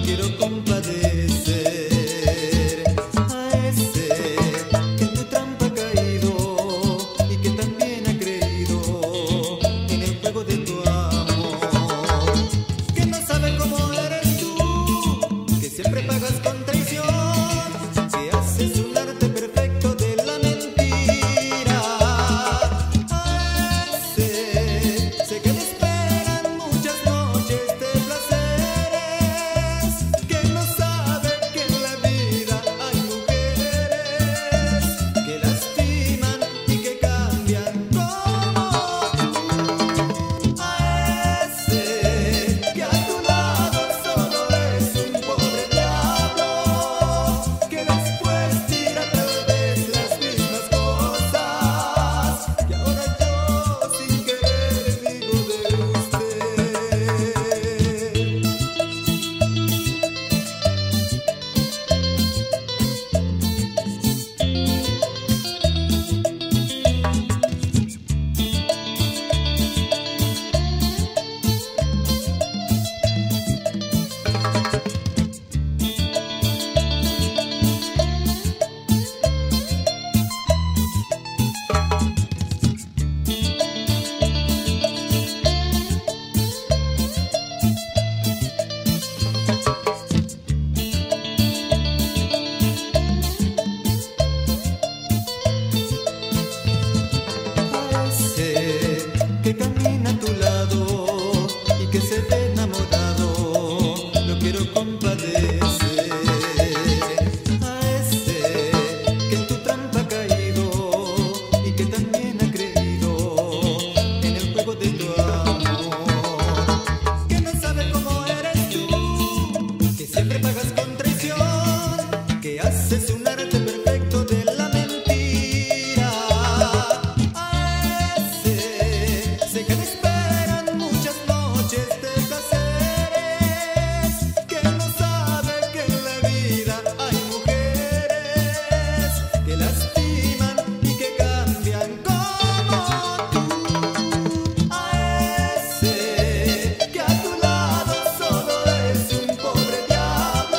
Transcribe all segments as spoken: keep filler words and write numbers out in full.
quiero compadecer a ese que en tu trampa ha caído y que también ha creído en el juego de tu amor, que no sabe cómo eres tú, que siempre pagas con traición, que haces un arte perfecto de la mentira. A ese sé que le esperan muchas noches de placeres, que no sabe que en la vida hay mujeres que lastiman y que cambian como tú. A ese que a tu lado solo es un pobre diablo, que después tira tal vez las mismas cosas, y ahora yo sin querer digo de usted. Ese que camina a tu lado y que se ve enamorado, lo quiero compadecer. A ese que en tu trampa ha caído y que también ha creído en el juego de tu amor, que no sabe cómo eres tú, que siempre pagas con traición, que haces un arte perfecto de la mentira. A ese sé que le esperan muchas noches de placeres, que no sabe que en la vida hay mujeres que lastiman y que cambian como tú. A ese que a tu lado solo es un pobre diablo,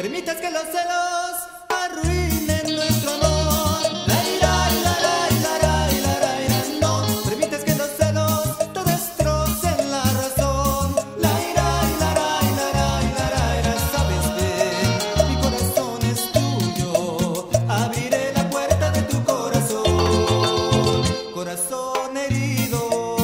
permitas que los celos arruinen nuestro amor. La ira, la ra, la ra, la ra, la no permitas que los celos te destrocen la razón. La ira, la ra, la ra, la ra, la sabes bien, mi corazón es tuyo. Abriré la puerta de tu corazón, corazón herido.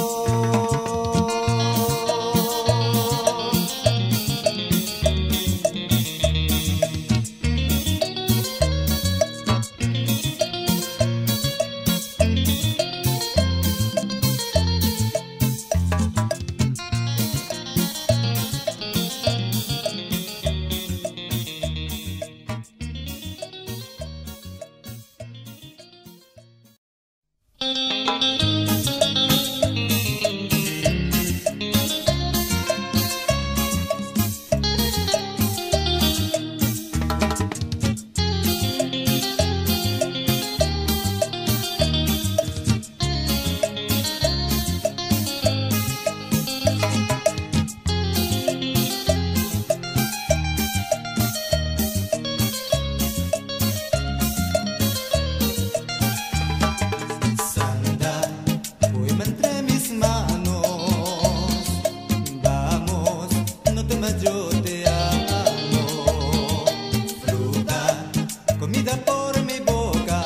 Yo te amo, fruta, comida por mi boca,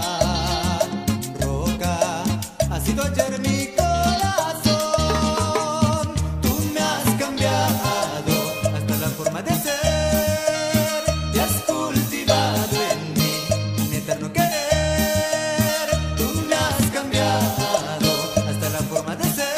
roca, ha sido ayer mi corazón. Tú me has cambiado hasta la forma de ser, te has cultivado en mí un eterno querer. Tú me has cambiado hasta la forma de ser.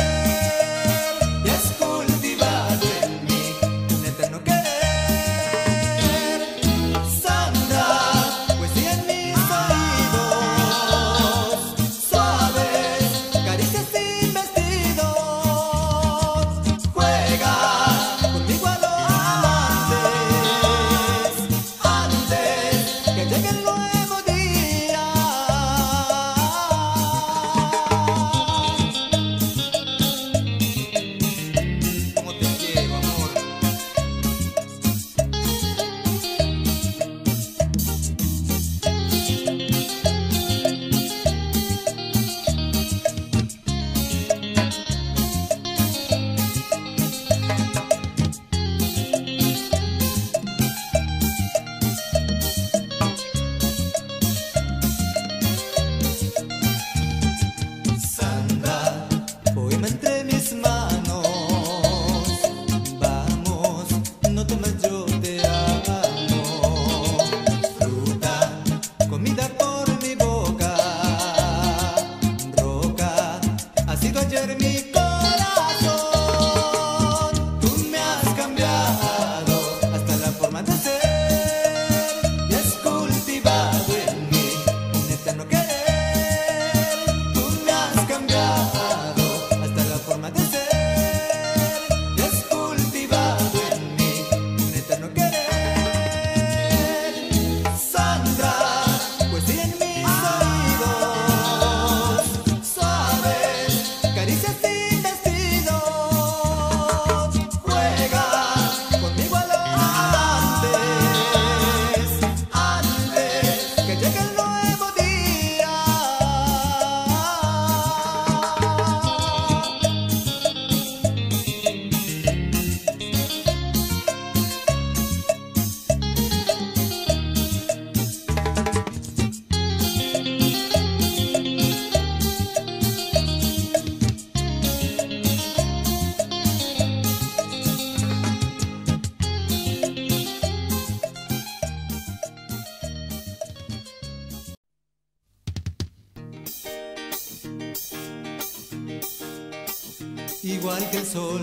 Igual que el sol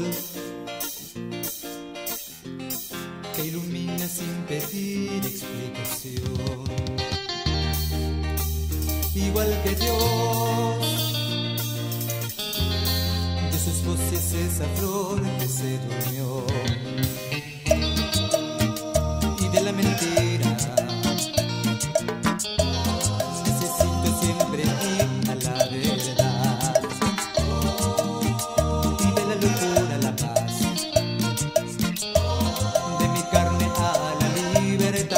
que ilumina sin pedir explicación, igual que Dios, de sus voces esa flor que se durmió, y de la mentira necesito siempre ir a la verdad, y de la locura a la paz, de mi carne a la libertad.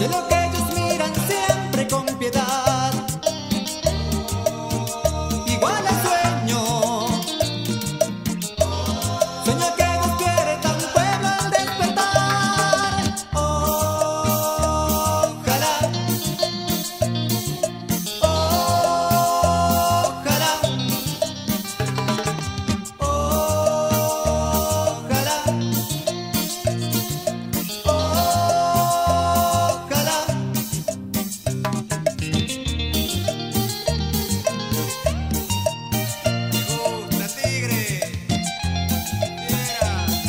cielo que ellos miran siempre con piedad, igual al sueño, sueño que despierta un pueblo al despertar. Ojalá, ojalá, ojalá, ojalá. gusta, tigre. Fiera.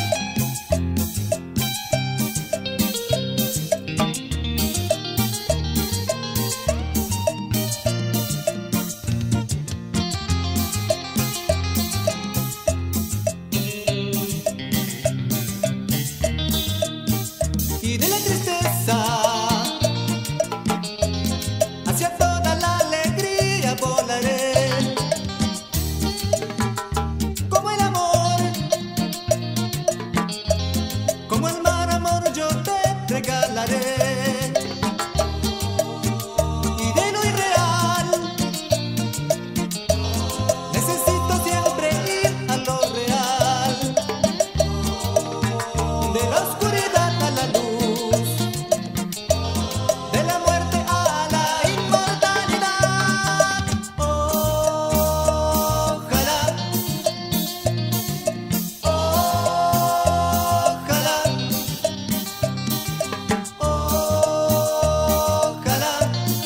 Y de la tristeza hacia toda la alegría volaré, como el amor, como el mar, amor, yo te regalaré. Y de lo irreal necesito siempre ir a lo real, de la oscuridad a la luz, de la muerte a la inmortalidad. Ojalá, ojalá, ojalá,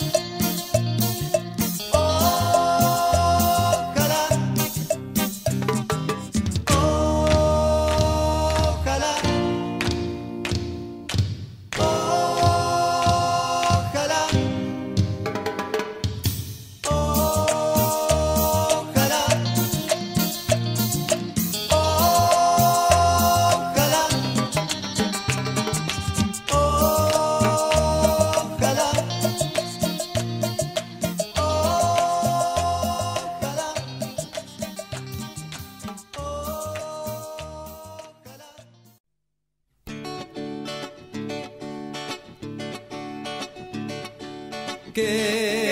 ojalá, ojalá. Ojalá, ojalá, ojalá, ojalá, ojalá. Que